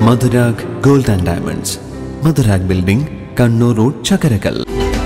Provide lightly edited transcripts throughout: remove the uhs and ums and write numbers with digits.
Madhurag gold and diamonds, Madhurag building, Kannur road, Chakkarakkal.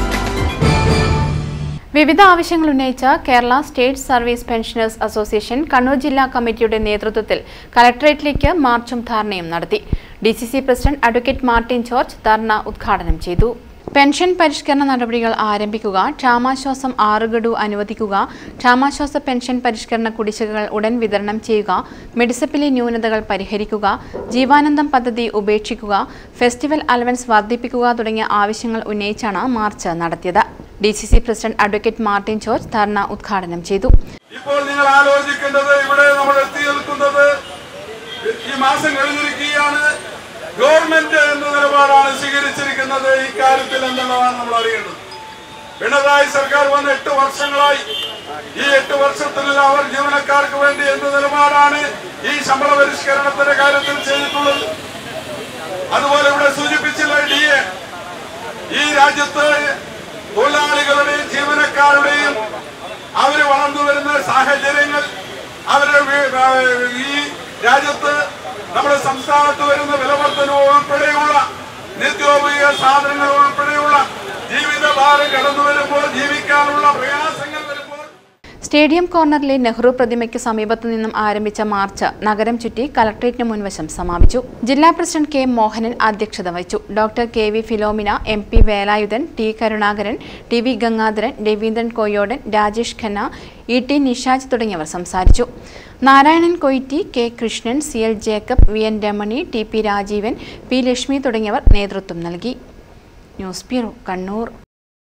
വിവിധ ആവശ്യങ്ങൾ ഉന്നയിച്ച Kerala state service pensioners association Kannur ജില്ലാ കമ്മിറ്റിയുടെ നേതൃത്വത്തിൽ കളക്ടറേറ്റിലേക്ക് മാർച്ചും ധർണയും നടത്തി. DCC president advocate Martin George dharna ഉദ്ഘാടനം ചെയ്തു. പെൻഷൻ പരിഷ്കരണ നടപടികൾ ആരംഭിക്കുക, ക്ഷാമാശ്വാസം 6 ഗഡു അനുവദിക്കുക, ക്ഷാമാശ്വാസ പെൻഷൻ പരിഷ്കരണ കുടിശ്ശികകൾ ഉടൻ വിതരണം ചെയ്യുക, മെഡിസപ്പിലെ ന്യൂനതകൾ പരിഹരിക്കുക, ജീവാനന്ദം പദ്ധതി ഉപേക്ഷിക്കുക, ഫെസ്റ്റിവൽ അലവൻസ് വർദ്ധിപ്പിക്കുക തുടങ്ങിയ ആവശ്യങ്ങൾ ഉന്നയിച്ചാണ് മാർച്ച് നടത്തിയത്. DCC president advocate Martin George dharna ഉദ്ഘാടനം ചെയ്തു. ഇപ്പോൾ നിങ്ങൾ ആലോചിക്കേണ്ടത്, ഇവിടെ നമ്മൾ എത്തി നിൽക്കുന്നത് ഈ മാസം കഴിഞ്ഞിരിക്കുകയാണ്. ഗവൺമെന്റ് എന്ന നിലപാടാണ് സ്വീകരിച്ചിരിക്കുന്നത്. ഇക്കാര്യത്തിൽ എന്തെന്നാണ് നമ്മൾ അറിയേണ്ടത്. പിണറായി സർക്കാർ വന്ന് 8 വർഷങ്ങളായി. ഈ 8 വർഷത്തിൽ അവർ ജീവനക്കാർക്ക് വേണ്ടി എന്ത് നിലപാടാണ് ഈ ശമ്പള പരിഷ്കരണത്തിന്റെ കാര്യത്തിൽ ചെയ്തിട്ടുള്ളത്? അതുപോലെ ഇവിടെ സൂചിപ്പിച്ചില്ല DA. ഈ രാജ്യത്ത് തൊഴിലാളികളുടെയും ജീവനക്കാരുടെയും അവർ വളർന്നു വരുന്ന സാഹചര്യങ്ങൾ, അവരുടെ ഈ രാജ്യത്ത് നമ്മുടെ സംസ്ഥാനത്ത് വരുന്ന വിലവർദ്ധനവ് ഉൾപ്പെടെയുള്ള നിത്യോപയോഗ സാധനങ്ങൾ ഉൾപ്പെടെയുള്ള ജീവിതഭാരം കടന്നു വരുമ്പോൾ, ജീവിക്കാനുള്ള പ്രയാസങ്ങൾ വരുമ്പോൾ സ്റ്റേഡിയം കോർണറിലെ നെഹ്റു പ്രതിമയ്ക്ക് സമീപത്തു നിന്നും ആരംഭിച്ച മാർച്ച് നഗരം ചുറ്റി കളക്ടറേറ്റിന് മുൻവശം സമാപിച്ചു. ജില്ലാ പ്രസിഡന്റ് കെ മോഹനൻ അധ്യക്ഷത വഹിച്ചു. Doctor KV Philomina, MP Velayudhan, T Karunakaran, TV Gangadharan, Raveendran Koyodan, Rajesh Khanna, ET Nishaj തുടങ്ങിയവർ സംസാരിച്ചു. Narayanan Koytti, K Krishnan, CL Jacob, VN Ramani, TP Rajeevan, P Lakshmi തുടങ്ങിയവർ നേതൃത്വം നൽകി. News bureau, Kannur.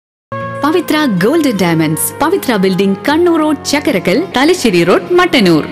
Pavithra gold and diamonds, Pavithra building, Kannur road, Chakkarakkal, Thalassery road, Mattannur.